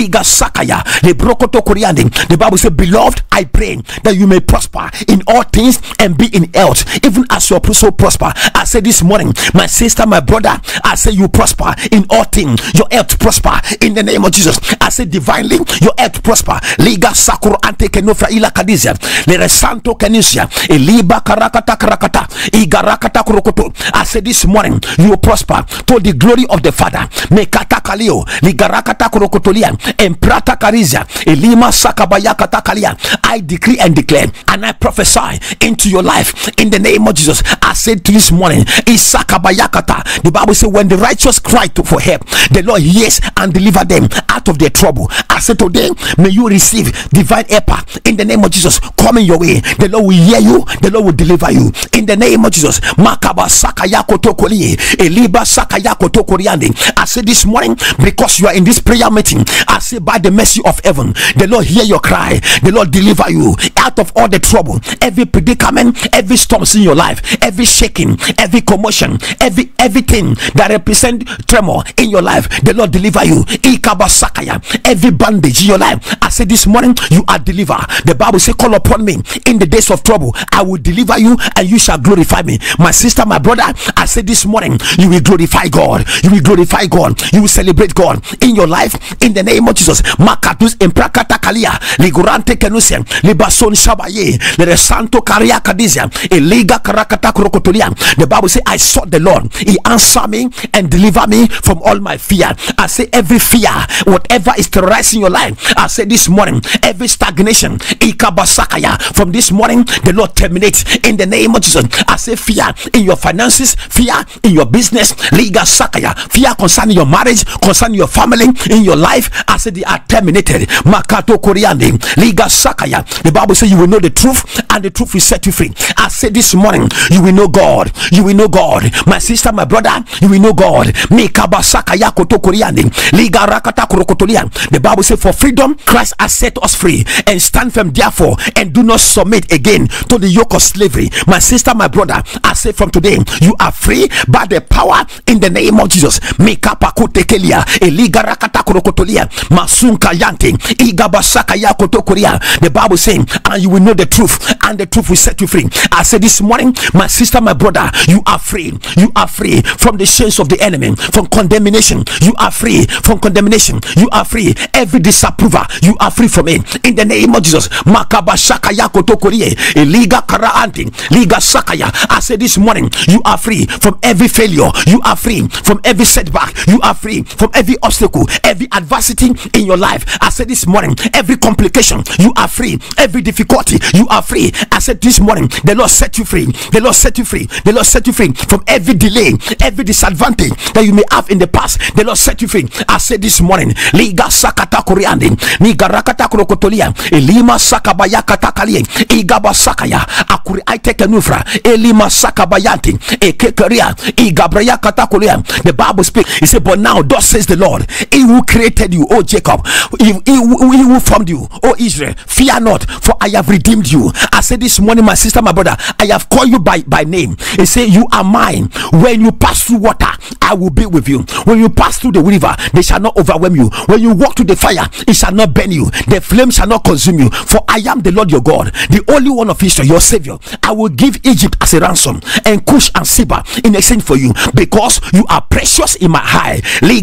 sakaya lebrokoto koriande. The Bible says, beloved, I pray that you may prosper in all things and be in health, even as your soul prosper. I say this morning, my sister, my brother, I say you prosper in all things, your health prosper in the name of Jesus. I say divinely your health prosper. Liga sakuru ante kenofra ila kadizia le santo kenisia eliba karakata karakata igarakata kurokoto. I say this morning you prosper to the glory of the Father. Mekata kalio ligarakata kurokotolia emprata karizia elima sakabayakata kalia. I decree and declare and I prophesy into your life in the name of Jesus. I said to this morning, Isakabayakata. The Bible says, when the righteous cry for help, the Lord hears and deliver them out of their trouble. I said today, may you receive divine help in the name of Jesus. Coming your way, the Lord will hear you, the Lord will deliver you in the name of Jesus. Makaba sakayako tokoli, eliba sakayako tokoriande. I said this morning, because you are in this prayer meeting, I say by the mercy of heaven, the Lord hear your cry, the Lord deliver you out of all the trouble, every predicament, every storms in your life, every shaking, every commotion, everything that represent tremor in your life, the Lord deliver you. Ikabasakaya, every bandage in your life, I say this morning, you are delivered. The Bible says, call upon me in the days of trouble, I will deliver you and you shall glorify me. My sister, my brother, I say this morning, you will glorify God, you will glorify God, you will celebrate God in your life in the name of Jesus. Makatus imprakata kalia ligurante kenusen libason shabaye le santo karia kadizia eliga karakata krokotolia. The Bible says, I sought the Lord, he answered me and delivered me from all my fear. I say every fear, whatever is terrorizing your life, I say this morning, every stagnation, ikabasakaya, from this morning the Lord terminates in the name of Jesus. I say fear in your finances, fear in your business, liga sakaya, fear concerning your marriage, concerning your family, in your life, I say they are terminated. Makato koriande liga sakaya. The Bible says you will know the truth and the truth will set you free. I say this morning, you will know God, you will know God. My sister, my brother, you will know God. Mikabasakaya koto koriande liga rakata kurokotolia. The Bible says, for freedom Christ has set us free, and stand firm therefore and do not submit again to the yoke of slavery. My sister, my brother, I say from today you are free by the power in the name of Jesus. Mikapakutekelia eliga rakata kurokotolia masunka yante igabasakaya koto koria. The Bible saying, and you will know the truth and the truth will set you free. I say this morning, my sister, my brother, you are free. You are free from the chains of the enemy, from condemnation. You are free from condemnation. You are free. Every disapproval, you are free from it in the name of Jesus. Makabashakaya kotokorie eliga karaanti liga sakaya. I say this morning, you are free from every failure. You are free from every setback. You are free from every obstacle, every adversity in your life. I say this morning, every complication, you are free. Every difficulty, you are free. I said this morning, the Lord set you free. The Lord set you free. The Lord set you free from every delay, every disadvantage that you may have in the past. The Lord set you free. I said this morning, liga sakata koreande niga rakata krokotolia elima sakabaya katakalie igaba sakaya akuri aiteke nufra elima sakabayanti ekekeria igabraya katakolia. The Bible speaks, it said, but now thus says the Lord, he who created you, O Jacob, he who formed you, O Israel, fear not, for I have redeemed you. I said this morning, my sister, my brother, I have called you by name. He said, you are mine. When you pass through water, I will be with you. When you pass through the river, they shall not overwhelm you. When you walk through the fire, it shall not burn you. The flame shall not consume you. For I am the Lord your God, the only one of Israel, your Savior. I will give Egypt as a ransom, and Cush and Seba in exchange for you, because you are precious in my eye.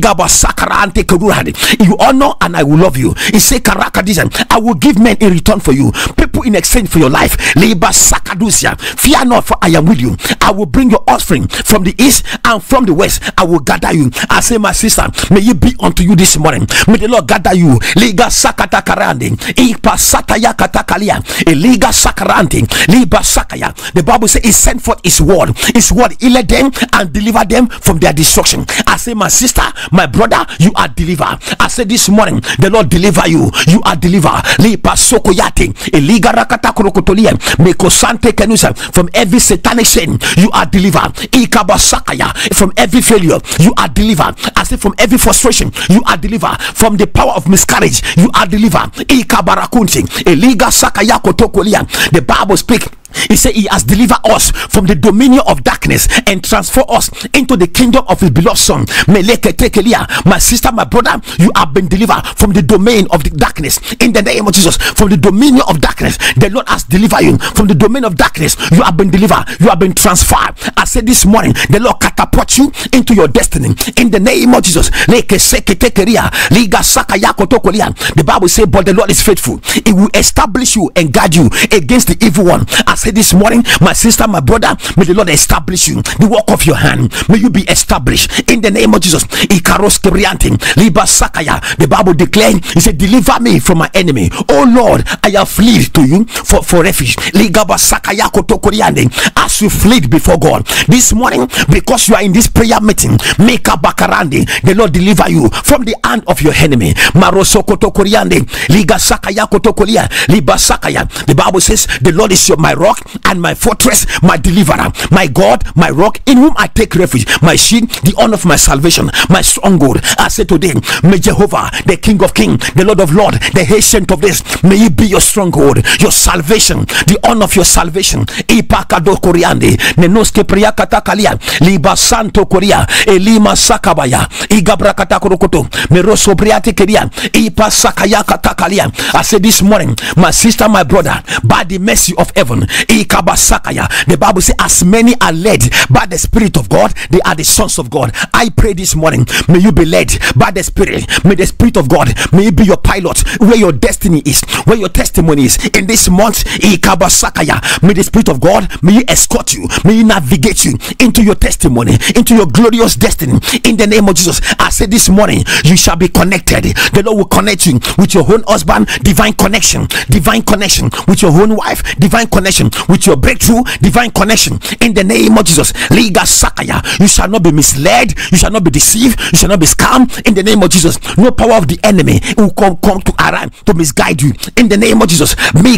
You honor and I will love you. He said, I will give men in return for you, people in exchange for your life. Fear not, for I am with you. I will bring your offspring from the east and from the west. I will gather you. I say, my sister, may it be unto you this morning. May the Lord gather you. Liga sakata karande ipa sataya katakalia eliga sakarante liba sakaya. The Bible says he sent forth his word. His word healed them and delivered them from their destruction. I say, my sister, my brother, you are delivered. I say this morning, the Lord deliver you. You are delivered. Lipa sokoyate eliga rakata krokotolia mekosante kenusa. From every satanic sin, you are delivered. Ikabasakaya. From every failure, you are delivered. I say, from every frustration, you are delivered. From the power of miscarriage, you are delivered. Ikabarakunti eliga sakaya kotokolia. The Bible speaks, He said he has delivered us from the dominion of darkness and transfer us into the kingdom of his beloved son. My sister, my brother, you have been delivered from the domain of the darkness in the name of Jesus. From the dominion of darkness, the Lord has delivered you. From the domain of darkness, you have been delivered. You have been transferred. I said this morning, the Lord catapult you into your destiny in the name of Jesus. The Bible says, but the Lord is faithful. He will establish you and guard you against the evil one. I said this morning, my sister, my brother, may the Lord establish you. The work of your hand, may you be established in the name of Jesus. The Bible declared, he said, deliver me from my enemy. Oh Lord, I have fled to you for refuge. As you fled before God this morning, because you are in this prayer meeting, the Lord deliver you from the hand of your enemy. The Bible says, the Lord is my rock and my fortress, my deliverer, my God, my rock, in whom I take refuge, my shield, the honor of my salvation, my stronghold. I say today, may Jehovah, the King of Kings, the Lord of Lords, the ancient of this, may he be your stronghold, your salvation, the honor of your salvation. Ipakado Koriande, Nenoske Priakatakalia, Liba Santo Korea, Elima Sakabaya, Igabrakata Korokoto, Meroso Priate Keria, Ipa Sakaya Katakalia. I say this morning, my sister, my brother, by the mercy of heaven, the Bible says, as many are led by the Spirit of God, they are the sons of God. I pray this morning, may you be led by the Spirit. May the Spirit of God, may it be your pilot where your destiny is, where your testimony is. In this month, may the Spirit of God, may you escort you, may you navigate you into your testimony, into your glorious destiny. In the name of Jesus, I say this morning, you shall be connected. The Lord will connect you with your own husband, divine connection with your own wife, divine connection with your breakthrough, divine connection. In the name of Jesus, Liga Sakaya, you shall not be misled, you shall not be deceived, you shall not be scammed. In the name of Jesus, no power of the enemy will come to arrive to misguide you. In the name of Jesus,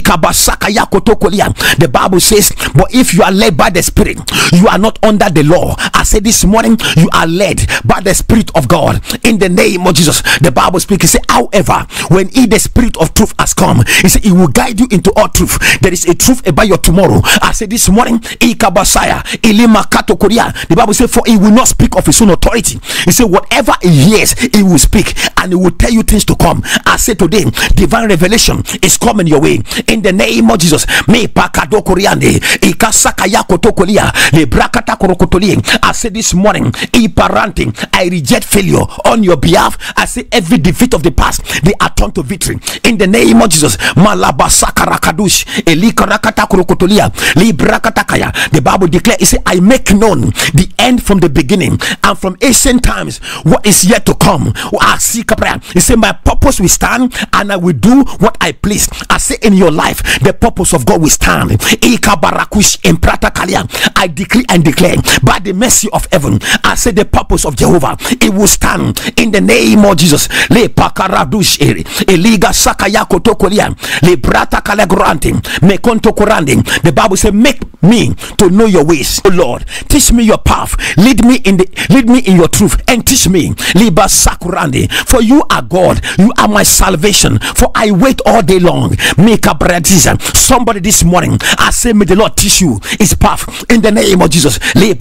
the Bible says, but if you are led by the Spirit, you are not under the law. I said this morning, you are led by the Spirit of God. In the name of Jesus, the Bible speaks, it says, however, when he, the Spirit of truth, has come, he said he will guide you into all truth. There is a truth about your tomorrow. I said this morning, the Bible says, for he will not speak of his own authority. He said whatever he hears, he will speak, and he will tell you things to come. I said today, divine revelation is coming your way. In the name of Jesus, I said this morning, I reject failure on your behalf. I say every defeat of the past, they are turned to victory. In the name of Jesus, the Bible declares, it says, I make known the end from the beginning, and from ancient times what is yet to come. He said, my purpose will stand, and I will do what I please. I say in your life, the purpose of God will stand. I decree and declare by the mercy of heaven, I say the purpose of Jehovah, it will stand in the name of Jesus. The Bible says, make me to know your ways, O Lord. Teach me your path. Lead me in your truth, and teach me. For you are God, you are my salvation. For I wait all day long. Somebody this morning, I say, may the Lord teach you his path in the name of Jesus.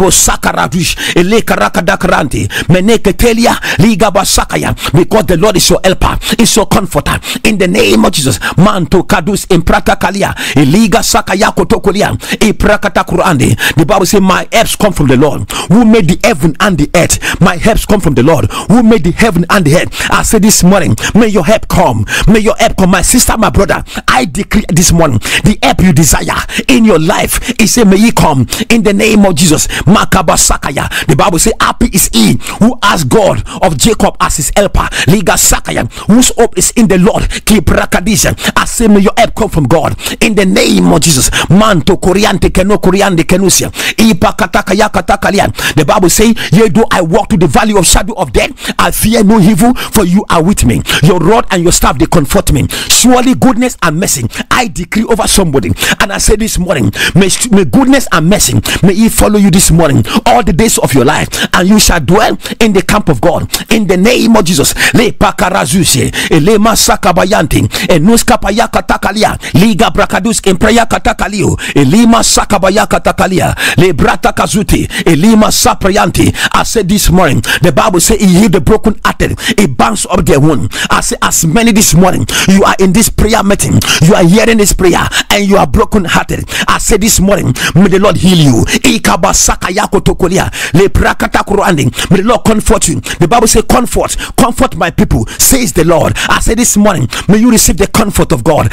Because the Lord is your helper, is your comforter. In the name of Jesus. Manto kadus imprata kalia eliga sakaya kotokolia iprakata kurande. The Bible says, my helps come from the Lord who made the heaven and the earth. My helps come from the Lord who made the heaven and the earth. I say this morning, may your help come. May your help come. My sister, my brother, I decree this morning, the help you desire in your life, he said, may he come in the name of Jesus. Makabasakaya. The Bible says, happy is he who has God of Jacob as his helper. Liga sakaya, whose hope is in the Lord. I say, may your help come from God in the name of Jesus. Manto Koriante Keno Koriande Kenusia Ipakataka Yakatakalia. The Bible says, yea, though I walk to the valley of shadow of death, I fear no evil, for you are with me. Your rod and your staff, they comfort me. Surely goodness and mercy I decree over somebody, and I say this morning, may goodness and mercy may he follow you this morning all all the days of your life, and you shall dwell in the camp of God. In the name of Jesus. Le pakarazusie, ele masakabayanti, enuska payaka takalia, liga brakadus empraya katakalio, elima sakabaya katakalia, le brata kazuti, elima saprayanti. I said this morning, the Bible says he healed the broken hearted, he binds up their wound. I say, as many this morning, you are in this prayer meeting, you are hearing this prayer, and you are broken hearted. I say this morning, may the Lord heal you. Ikabasaka yako tokolia, le prakata kuranding. May the Lord comfort you. The Bible says, comfort my people, says the Lord. I say this morning, may you receive the comfort of God.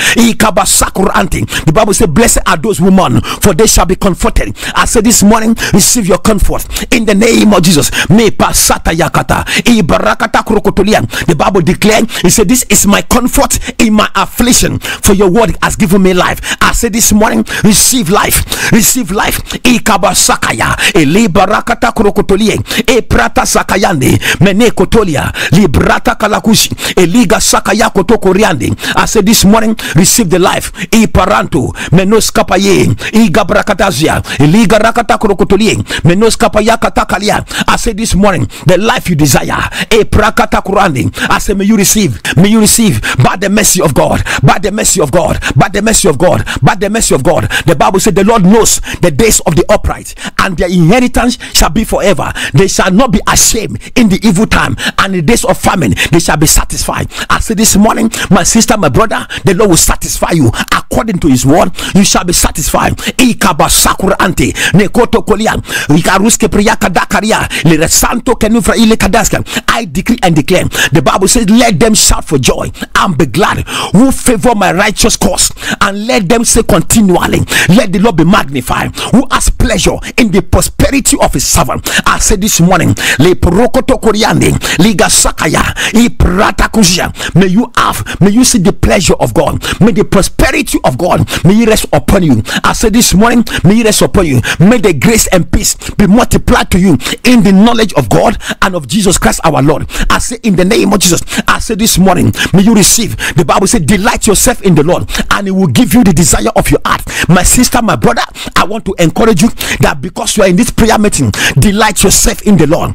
The Bible says, blessed are those women, for they shall be comforted. I say this morning, receive your comfort in the name of Jesus. Me pasata yakata, ibarakata krokotolia. The Bible declared, it said, this is my comfort in my affliction, for your word has given me life. I say this morning, receive life, receive life. Ikabasakaya, elibarakata krokotolia, e prata sakayande, mene kotolia, librata kalakushi, eliga sakaya kotoko riande. I say this morning, receive the life. E paranto, menos kapaye, igabrakatazia, eliga rakata krokotolia, menos kapaya katakalia. I say this morning, the life you desire. E prakata kurande. I say, may you receive by the mercy of God, by the mercy of God, by the mercy of God, by the mercy of God. The Bible said, the Lord knows the days of the upright, and their inheritance shall be forever. They shall not be ashamed in the evil time, and in the days of famine they shall be satisfied. I say this morning, my sister, my brother, the Lord will satisfy you according to his word. You shall be satisfied. Ikabasakura ante nekoto kolian ikaruske priyaka dakaria le resanto kenufra ile kadaska. I decree and declare, the Bible says, let them shout for joy and be glad who favor my righteous cause, and let them say continually, let the Lord be magnified who has pleasure in the prosperity of his servant. I said this morning, le prokoto koriande liga sakaya ipratakusia. May you see the pleasure of God, may the prosperity of God, may it rest upon you. I said this morning, may it rest upon you. May the grace and peace be multiplied to you in the knowledge of God and of Jesus Christ our Lord. I say, in the name of Jesus, I say this morning, may you receive. The Bible says, delight yourself in the Lord, and it will give you the desire of your heart. My sister, my brother, I want to encourage you that because you are in this prayer meeting, delight yourself in the Lord.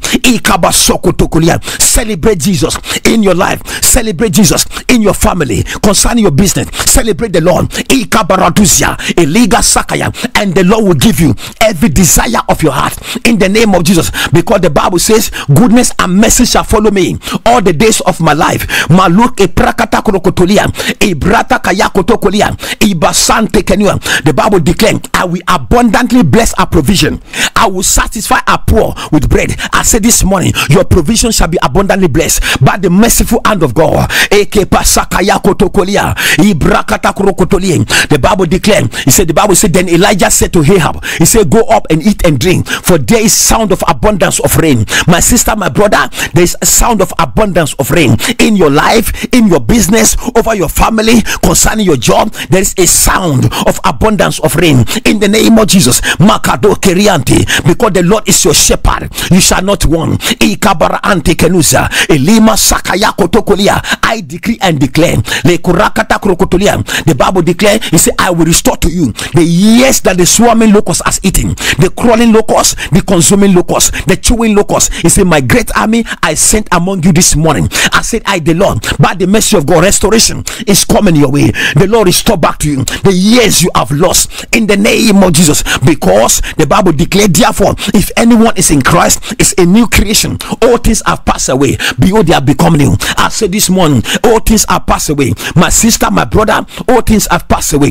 Celebrate Jesus in your life, celebrate Jesus in your family, concerning your business, celebrate the Lord. And the Lord will give you every desire of your heart in the name of Jesus, because the Bible says, goodness and mercy shall follow me all the days of my life. The Bible declares, I will abundantly bless our provision, I will satisfy our poor with bread. I said this morning, your provision shall be abundantly blessed by the merciful hand of God. The Bible declared, the Bible said, then Elijah said to Ahab, he said, go up and eat and drink, for there is sound of abundance of rain. My sister, my brother, there is a sound of abundance of rain in your life, in your business, over your family, concerning your job. There is a sound of abundance of rain in the name of Jesus. Makado kerianti, because the Lord is your shepherd, you shall not want. Ikabara ante kenusa elima sakaya kotokolia. I decree and declare, le kurakata krokotolia. The Bible declares, he said, I will restore to you the years that the swarming locust has eaten, the crawling locust, the consuming locust, the chewing locust. He said, my great army I sent among you this morning. I said, I, the Lord, by the mercy of God, restoration is coming your way. The Lord restore back to you the years you have lost in the name of Jesus, because the Bible declared, therefore, if anyone is in Christ, is a new creation. All things have passed away, behold, they have become new. I said this morning, all things have passed away. My sister, my brother, all things have passed away.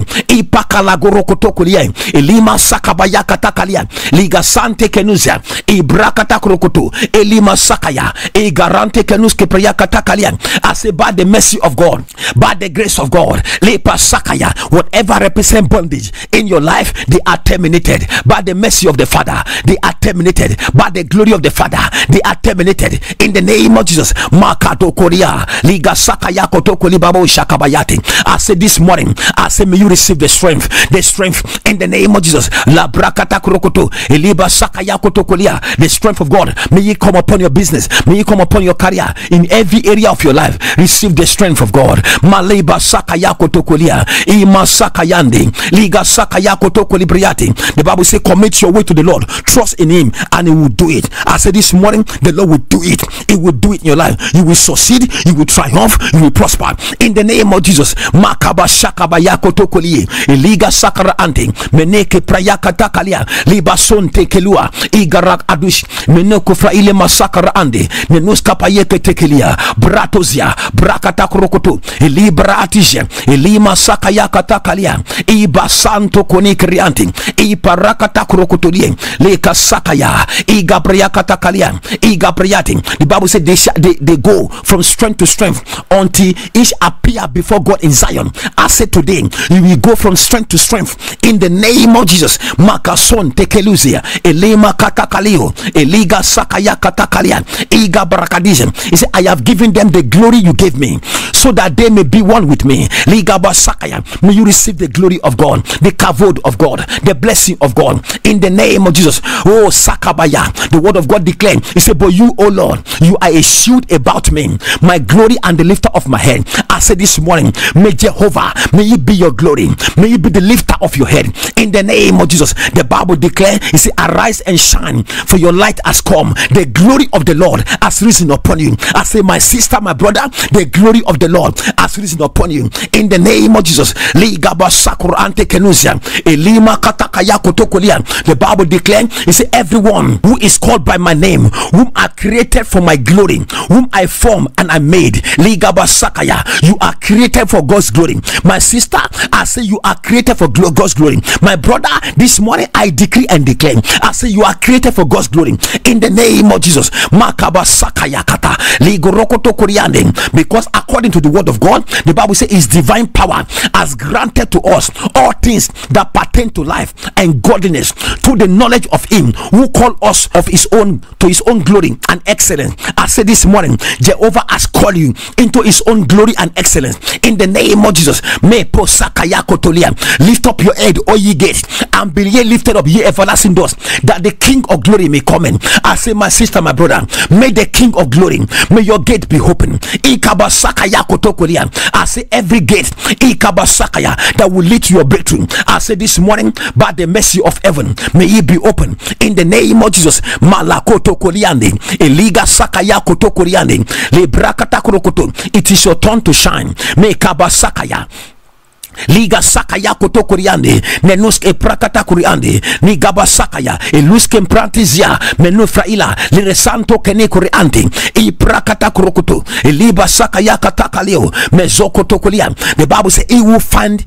Elima sakabaya katakalia liga sante kenuzia ibrakata krokoto elima sakaya e garante kenuske prayer katakalia. I say, by the mercy of God, by the grace of God, lepa sakaya, whatever represent bondage in your life, they are terminated. By the mercy of the Father, they are terminated. By the glory of the Father, they are terminated in the name of Jesus. Makado koria liga sakaya kotoko libabo shakabayati. I say this morning, I say, may you receive the strength in the name of Jesus. La brakata krokoto, eliba sakaya kotokolia. The strength of God, may it come upon your business, may it come upon your career, in every area of your life. Receive the strength of God. Maleba sakaya kotokolia, ima sakayande, liga sakaya kotokolibriati. The Bible says, commit your way to the Lord, trust in Him, and He will do it. I said this morning, the Lord will do it. He will do it in your life. You will succeed, you will triumph, you will prosper in the name of Jesus. Makaba shakaba yakotokoli, liga sakara ante, meneke prayakata kalia, liba sonte kelua, igarak adush, menoko fra ile masakara ande, nenuska payeke tekelia, bratozia, brakata krokoto, libra atije, lima sakaya katakalia, iba santo konikrianti, iparakata krokotolie, leka sakaya, igabria katakalia, igabriati. The Bible said they go from strength to strength until each appear before God in Zion. I said today, you will go from strength to strength in the name of Jesus. Makason tekeluzia, elema katakalio, eliga sakaya katakalia, iga barakadism. He said, I have given them the glory you gave me, so that they may be one with me. Liga basakaya. May you receive the glory of God, the kavod of God, the blessing of God in the name of Jesus. Oh sakabaya. The word of God declared, he said, but you, oh Lord, you are a shield about me, my glory and the lifter of my head. I said this morning, may Jehovah, may it be your glory, may it be the lifter of your head in the name of Jesus. The Bible declares, he said, arise and shine, for your light has come, the glory of the Lord has risen upon you. I say, my sister, my brother, the glory of the Lord has risen upon you in the name of Jesus. The Bible declares, he said, everyone who is called by my name, whom I created for my glory, whom I formed and I made. You are created for God's glory. My sister, I say you are created for God's glory. My brother, this morning I decree and declare, I say you are created for God's glory in the name of Jesus. Because according to the word of God, the Bible says his divine power has granted to us all things that pertain to life and godliness, through the knowledge of him who called us of his own to his own glory and excellence. I said this morning, Jehovah has called you into his own glory and excellence in the name of Jesus. Lift up your head, O ye gates, and be ye lifted up, ye everlasting doors, that the King of glory may come in. I say, my sister, my brother, may the King of glory, may your gate be open. I say, every gate that will lead to your breakthrough, I say this morning, by the mercy of heaven, may it be open in the name of Jesus. Malakoto koliande, eliga sakaya koto koriande, le brakata krokoto. It is your turn to shine. Mekaba sakaya. Liga sakaya koto kuriande, nenuske prakata kuriande, ni gaba sakaya, eluske prantizia, menu fraila, lire santo kene kuriante, e prakata kurokoto, eliba sakaya katakaleo, mezoko tokulian. The Bible says he will find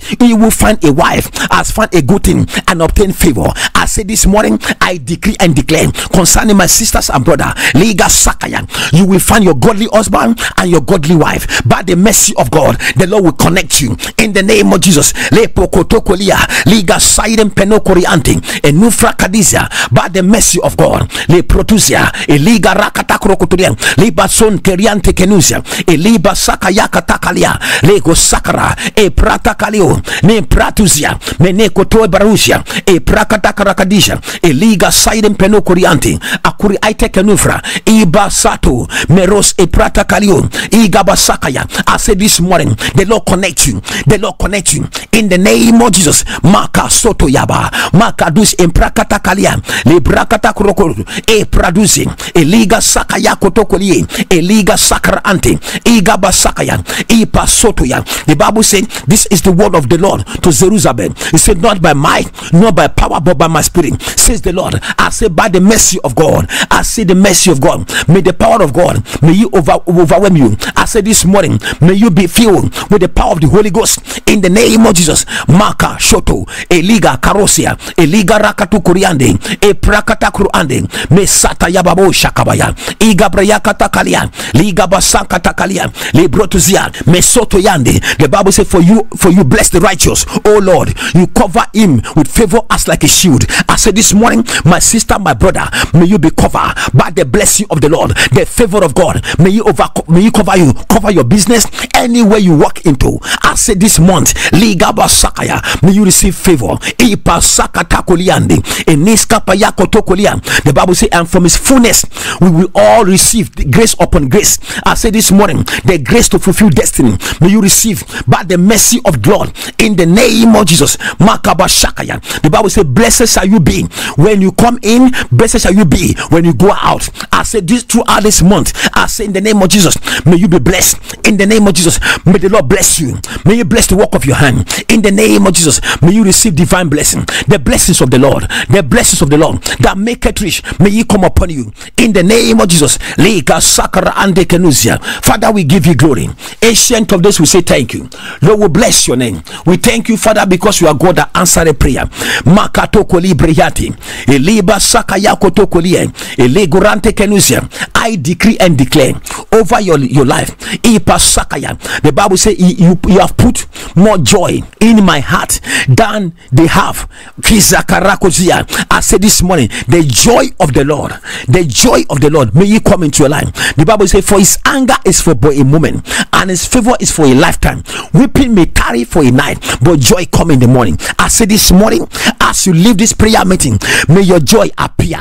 a wife, has found a good thing and obtain favor. I say this morning, I decree and declare concerning my sisters and brother, Liga sakaya, you will find your godly husband and your godly wife. By the mercy of God, the Lord will connect you in the name of Jesus. Le pokotokolia, liga saiden penokoriante, and nufra kadizia. By the mercy of God, le protusia, e liga rakata krokotorian, liba son teriante kenusia, e liba sakayaka takalia, lego sakara, e prata kalio, ne pratusia, meneko toe barusia, e prakata karakadisha, e liga saiden penokoriante, akuri aite kenufra, iba sato, meros e prata kalio, igaba sakaya. I said this morning, the Lord connect you, the Lord connect you in the name of Jesus. Maka soto yaba, maka dus emprakata kalia, le brakata kroko, e producing, e liga sakaya kotokolie, e liga sakra ante, e gaba sakaya, e pasoto ya. The Bible said, this is the word of the Lord to Zerubbabel. He said, not by might, not by power, but by my spirit, says the Lord. I say, by the mercy of God, I say the mercy of God, may the power of God, may you overwhelm you. I say this morning, may you be filled with the power of the Holy Ghost in the name of Jesus. Maka shoto, eliga karosia, eliga rakatu kuriande, e prakata kuruande, me sata yababo shakabaya, iga brayakata kalia, liga basankata kalia, librotuzia, me soto yande. The Bible says, for you bless the righteous, oh Lord, you cover him with favor as like a shield. I said this morning, my sister, my brother, may you be covered by the blessing of the Lord, the favor of God. May you cover your business anywhere you walk into. I said this month, Ligaba Sakaya. May you receive favor. Ipa Sakatakoliandi. Eniskapa Yakotokolia. The Bible says, and from his fullness we will all receive grace upon grace. I say this morning, the grace to fulfill destiny. May you receive by the mercy of God in the name of Jesus. Makaba Shakaya. The Bible says, blessed shall you be when you come in, blessed shall you be when you go out. I say this throughout this month. I say in the name of Jesus, may you be blessed in the name of Jesus. May the Lord bless you. May you bless the work of your hand in the name of Jesus. May you receive divine blessing, the blessings of the Lord, the blessings of the Lord that make it rich. May you come upon you in the name of Jesus. Father, we give you glory. Ancient of this, we say thank you. Lord, we bless your name. We thank you, Father, because you are God that answered a prayer. I decree and declare over your life. The Bible says you have put more joy in my heart than they have. I said this morning, the joy of the Lord, may you come into your life. The Bible says, for his anger is for a moment, and his favor is for a lifetime. Weeping may tarry for a night, but joy come in the morning. I said this morning, as you leave this prayer meeting, may your joy appear.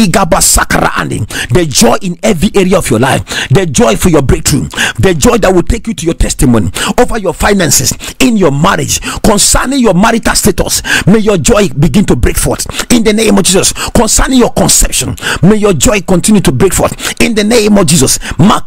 The joy in every area of your life, the joy for your breakthrough, the joy that will take you to your testimony, over your finances, in your marriage, concerning your marital status. May your joy begin to break forth in the name of Jesus. Concerning your conception, may your joy continue to break forth in the name of Jesus.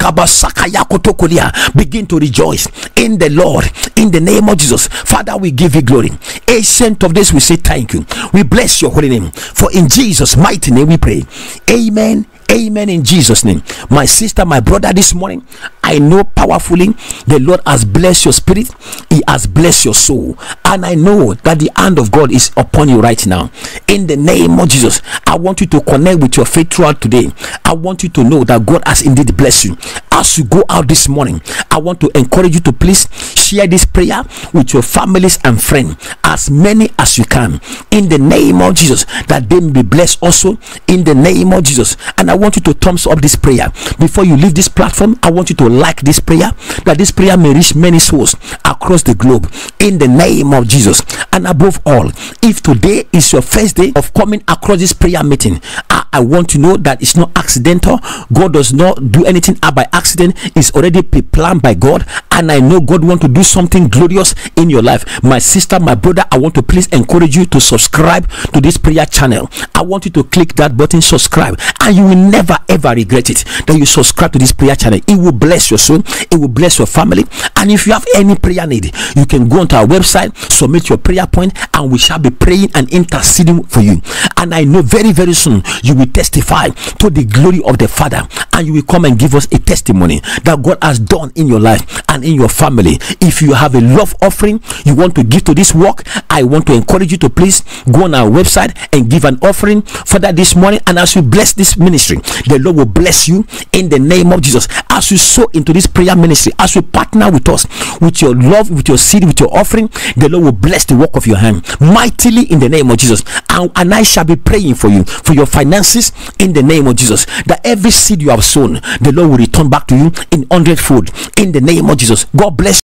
Begin to rejoice in the Lord in the name of Jesus. Father, we give you glory. Ancient of this, we say thank you. We bless your holy name, for in Jesus' mighty name we pray. Amen. Amen. In Jesus' name. My sister, my brother, this morning, I know powerfully the Lord has blessed your spirit, he has blessed your soul, and I know that the hand of God is upon you right now. In the name of Jesus, I want you to connect with your faith throughout today. I want you to know that God has indeed blessed you. As you go out this morning, I want to encourage you to please share this prayer with your families and friends, as many as you can, in the name of Jesus, that they may be blessed also in the name of Jesus. And I want you to thumbs up this prayer before you leave this platform. I want you to like this prayer, that this prayer may reach many souls across the globe in the name of Jesus. And above all, if today is your first day of coming across this prayer meeting, I want to know that it's not accidental. God does not do anything by accident. It's already planned by God, and I know God wants to do something glorious in your life. My sister, my brother, I want to please encourage you to subscribe to this prayer channel. I want you to click that button, subscribe, and you will never ever regret it that you subscribe to this prayer channel. It will bless your soul, it will bless your family. And if you have any prayer need, you can go onto our website, submit your prayer point, and we shall be praying and interceding for you. And I know very, very soon you will testify to the glory of the Father, and you will come and give us a testimony that God has done in your life and in your family. If you have a love offering you want to give to this work, I want to encourage you to please go on our website and give an offering for that this morning. And as you bless this ministry, the Lord will bless you in the name of Jesus. As you sow into this prayer ministry, as you partner with us with your love, with your seed, with your offering, the Lord will bless the work of your hand mightily in the name of Jesus. And I shall be praying for you, for your finances, in the name of Jesus, that every seed you have sown, the Lord will return back to you in 100-fold in the name of Jesus. God bless